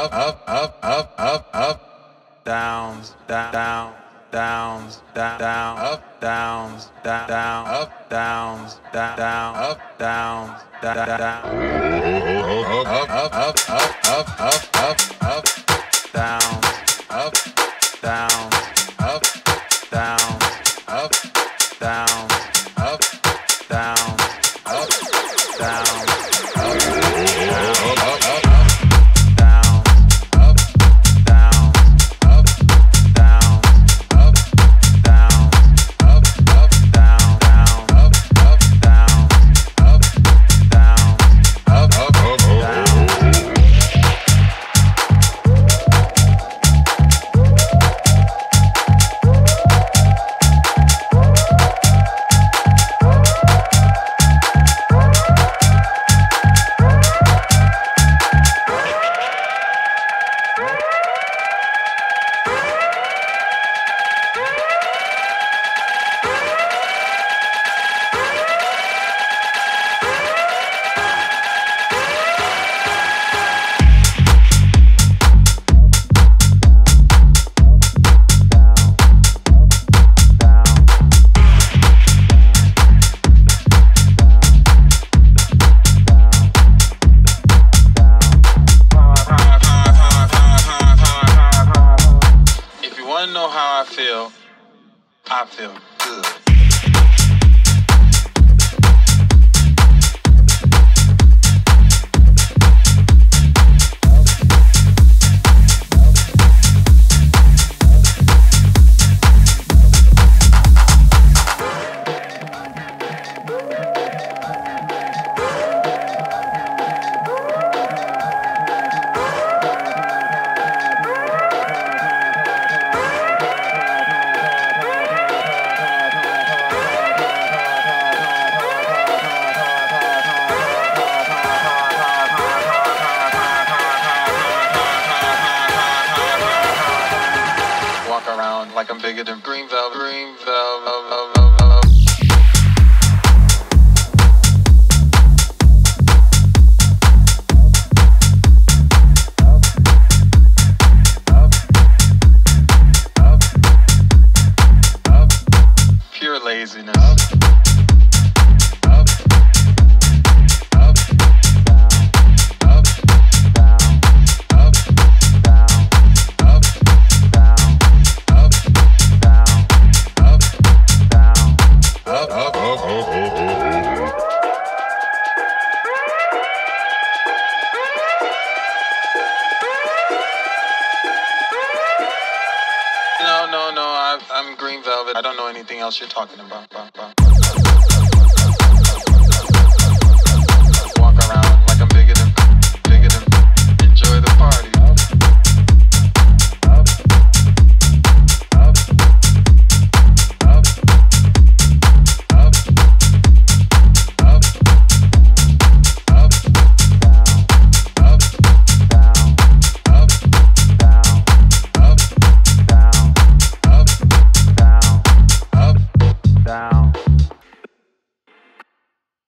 downs, down, downs, down, up, downs, down, up, downs, down, up, downs, down, up, downs, up, downs, up, downs, up, downs, up, downs, up, downs. Know how I feel good. Around like I'm bigger than green velvet, green velvet. Pure laziness. No, I'm green velvet. I don't know anything else you're talking about.